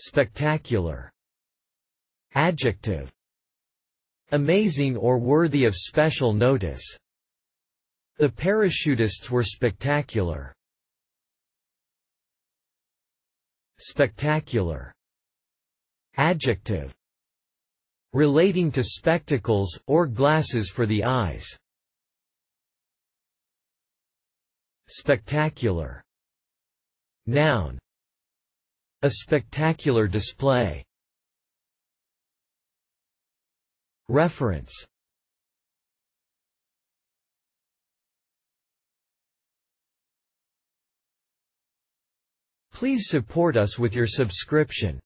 Spectacular. Adjective. Amazing or worthy of special notice. The parachutists were spectacular. Spectacular. Adjective. Relating to spectacles, or glasses for the eyes. Spectacular. Noun. A spectacular display. Reference. Please support us with your subscription.